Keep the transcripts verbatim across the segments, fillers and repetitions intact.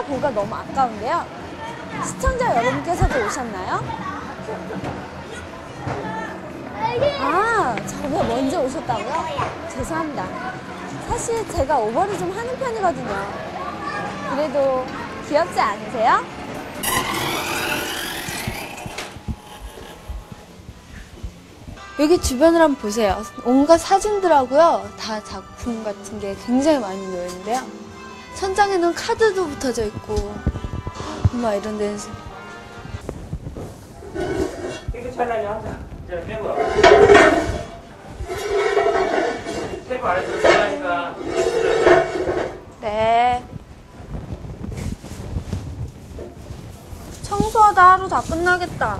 보기가 너무 아까운데요. 시청자 여러분께서도 오셨나요? 아, 저보다 먼저 오셨다고요? 죄송합니다. 사실 제가 오버를 좀 하는 편이거든요. 그래도 귀엽지 않으세요? 여기 주변을 한번 보세요. 온갖 사진들하고요. 다 작품 같은 게 굉장히 많이 놓여있는데요. 천장에는 카드도 붙어져 있고 막 이런 데서 깨끗이 하려면 항상 이제 빼고요. 테이프 안에 들어가니까. 네. 청소하다 하루 다 끝나겠다.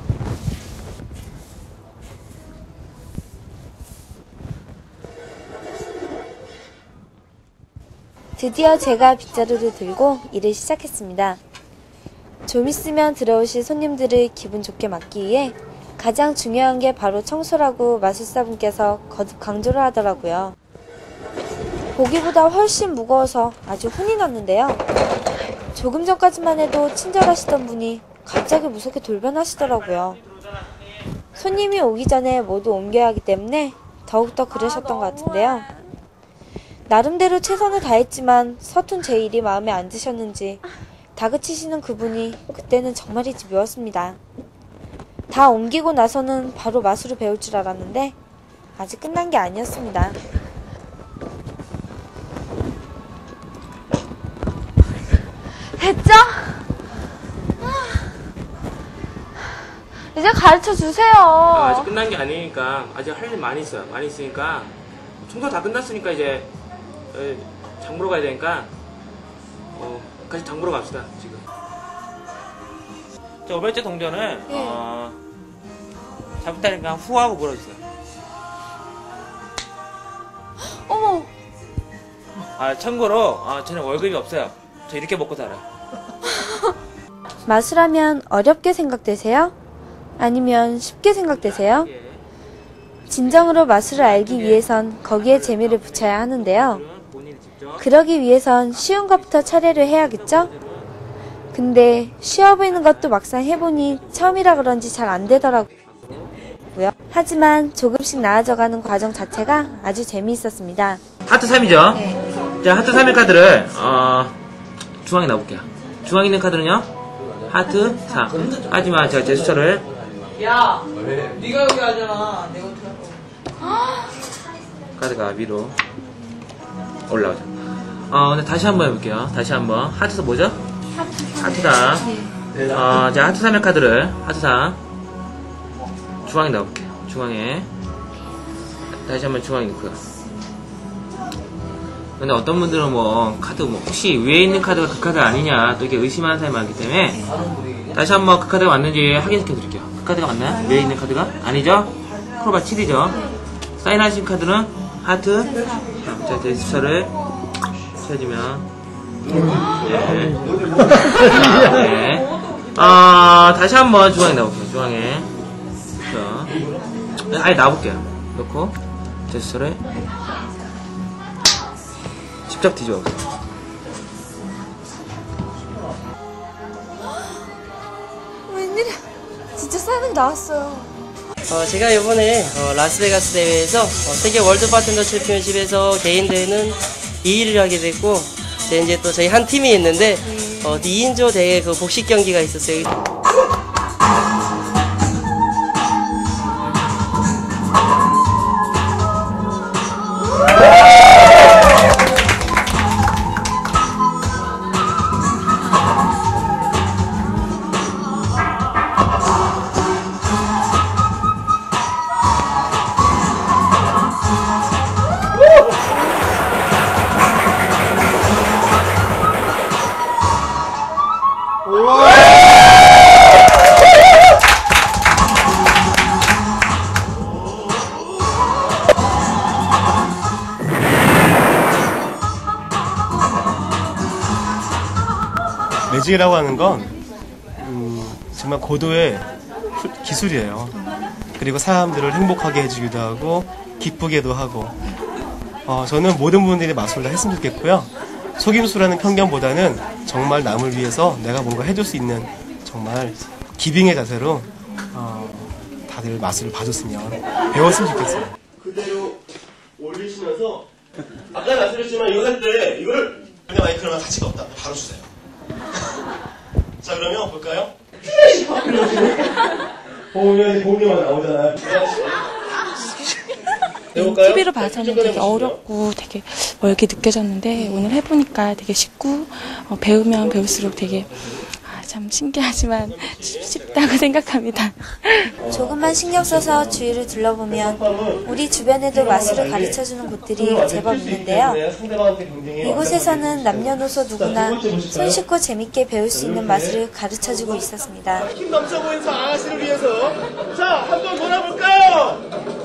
드디어 제가 빗자루를 들고 일을 시작했습니다. 좀 있으면 들어오실 손님들을 기분 좋게 맞기 위해 가장 중요한 게 바로 청소라고 마술사분께서 거듭 강조를 하더라고요. 보기보다 훨씬 무거워서 아주 혼이 났는데요. 조금 전까지만 해도 친절하시던 분이 갑자기 무섭게 돌변하시더라고요. 손님이 오기 전에 모두 옮겨야 하기 때문에 더욱더 그러셨던 것 같은데요. 나름대로 최선을 다했지만 서툰 제 일이 마음에 안 드셨는지 다그치시는 그분이 그때는 정말이지 미웠습니다. 다 옮기고 나서는 바로 마술을 배울 줄 알았는데 아직 끝난 게 아니었습니다. 됐죠? 이제 가르쳐 주세요. 아, 아직 끝난 게 아니니까 아직 할 일 많이 있어요. 많이 있으니까 청소 다 끝났으니까 이제 장 보러 가야 되니까 어, 같이 장 보러 갑시다. 지금 저 오백째 동전을 네. 어, 잘못하니까 후 하고 물어주세요. 어머. 아 참고로 아, 저는 월급이 없어요. 저 이렇게 먹고 살아요. 마술하면 어렵게 생각되세요? 아니면 쉽게 생각되세요? 진정으로 마술을 알기 위해선 거기에 재미를 붙여야 하는데요. 그러기 위해선 쉬운 것부터 차례를 해야겠죠? 근데 쉬워 보이는 것도 막상 해보니 처음이라 그런지 잘 안 되더라고요. 하지만 조금씩 나아져가는 과정 자체가 아주 재미있었습니다. 하트 삼이죠? 네. 자, 하트 삼의 카드를 어, 중앙에 놔볼게요. 중앙에 있는 카드는요? 하트 삼. 하지만 제가 제 숫자를 야! 네가 여기 하잖아. 내가 어떻게 할 카드가 위로 올라오죠. 어, 근데 다시 한번 해볼게요. 다시 한번. 하트가 뭐죠? 하트다. 어, 자, 하트 삼의 카드를, 하트 삼. 중앙에 넣어볼게요. 중앙에. 다시 한번 중앙에 넣고요. 근데 어떤 분들은 뭐, 카드, 뭐, 혹시 위에 있는 카드가 그 카드 아니냐, 또 이렇게 의심하는 사람이 많기 때문에, 다시 한번 그 카드가 맞는지 확인시켜 드릴게요. 그 카드가 맞나요? 위에 있는 카드가? 아니죠? 크로바 칠이죠? 사인하신 카드는 하트. 자, 제 숫자를 쳐주면. 네. 네. 아, 다시 한번 중앙에 넣어볼게요. 중앙에. 자, 아예 놔볼게요. 넣고, 제 숫자를 직접 뒤집어보세요. 웬일이야. 진짜 사인이 나왔어요. 어, 제가 이번에 어, 라스베가스 대회에서 어, 세계 월드 바텐더 챔피언십에서 개인 대회는 이 위를 하게 됐고, 이제 또 저희 한 팀이 있는데 어, 이 인조 대회 그 복식 경기가 있었어요. 매직이라고 하는 건 음, 정말 고도의 기술이에요. 그리고 사람들을 행복하게 해주기도 하고 기쁘게도 하고 어, 저는 모든 분들이 마술을 했으면 좋겠고요. 속임수라는 편견보다는 정말 남을 위해서 내가 뭔가 해줄 수 있는 정말 기빙의 자세로 어, 다들 마술을 봐줬으면 배웠으면 좋겠어요. 그대로 올리시면서 아까 말씀드렸지만 이거 할 때 이거를 그냥 마이크랑 가치가 없다. 바로 주세요. 자 그러면 볼까요? 보면 공개만 나오잖아요. 티비로 봐서는 되게 어렵고 되게 멀게 느껴졌는데 오늘 해보니까 되게 쉽고 어, 배우면 배울수록 되게 아, 참 신기하지만 쉽, 쉽다고 생각합니다. 조금만 신경 써서 주위를 둘러보면 우리 주변에도 마술을 가르쳐주는 곳들이 제법 있는데요. 이곳에서는 남녀노소 누구나 손쉽고 재밌게 배울 수 있는 마술을 가르쳐주고 있었습니다. 힘 넘쳐 보이는 아가씨를 위해서 자 한번 돌아볼까요?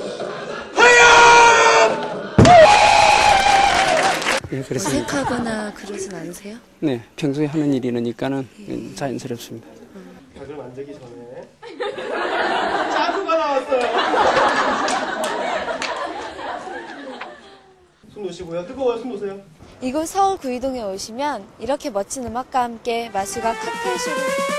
예, 그렇습니다. 어색하거나 그러진 않으세요? 네, 평소에 하는 일이니까는 자연스럽습니다. 닭을 만들기 전에 짜구가 나왔어요. 손 놓으시고요. 뜨거워요. 손 놓으세요. 이곳 서울 구이동에 오시면 이렇게 멋진 음악과 함께 마술과 칵테일쇼를